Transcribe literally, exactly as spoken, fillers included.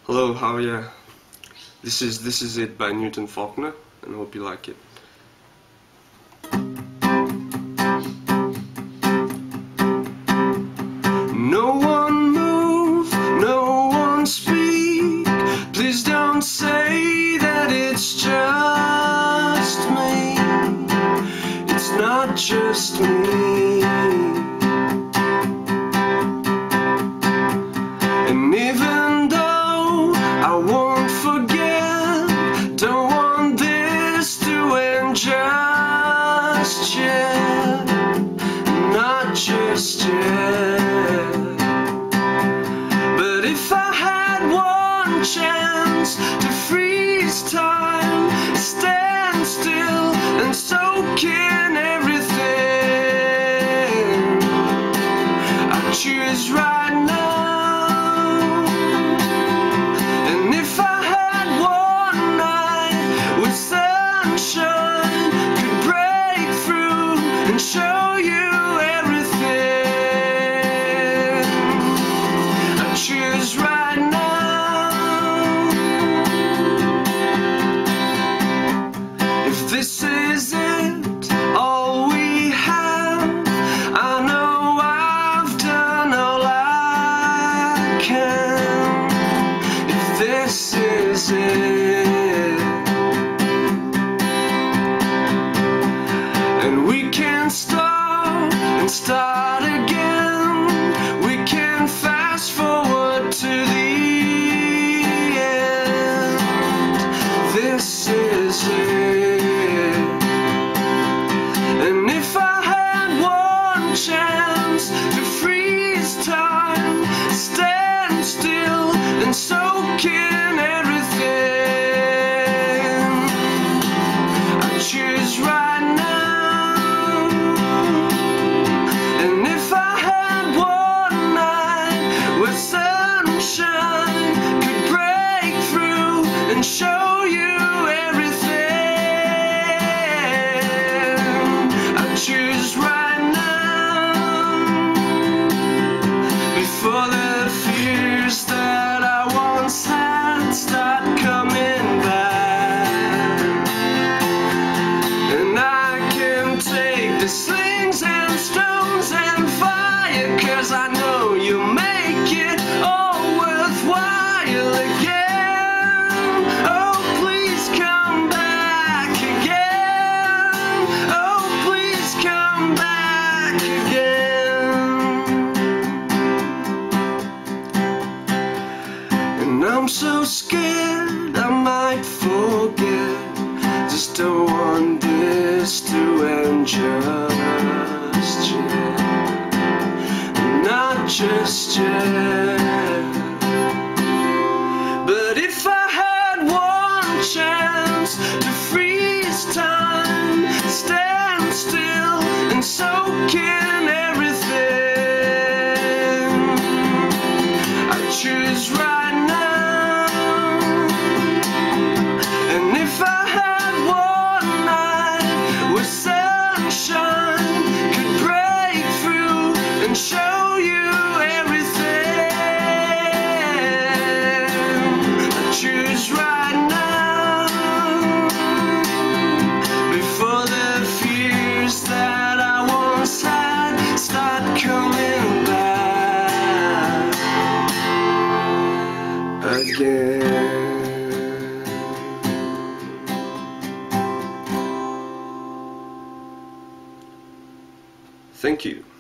Hello, how are ya? This is This Is It by Newton Faulkner, and I hope you like it. No one move, no one speak. Please don't say that it's just me. It's not just me. And even though I won't forget, don't want this to end just yet. Not just yet. But if I had one chance to freeze time, stand still and soak in everything, I'd choose right now. And if I had one night with sunshine, could break through and show you everything, I'd choose right now. If this is it, all we have, I know I've done all I can. If this is it, and we can stop and start again, we can fast forward to the end. This is it. And if I had one chance to freeze time, stand still and soak in everything, I choose right now. And if I had one night with sunshine, could break through and show you everything, I choose right now. Before the fears that I once had start coming back, and I can take the slings and stones and fire, 'cause I know you'll make it all worthwhile again. Oh, please come back again. Oh, please come back again. And I'm so scared I might forget. Just don't want this to end just yet. Not just yet. But if I had one chance to freeze time, stand still and soak in everything, I choose right now. And if I had one night with sunshine, could break through and show you everything, I choose right now. Before the fears that I once had start coming back again. Thank you.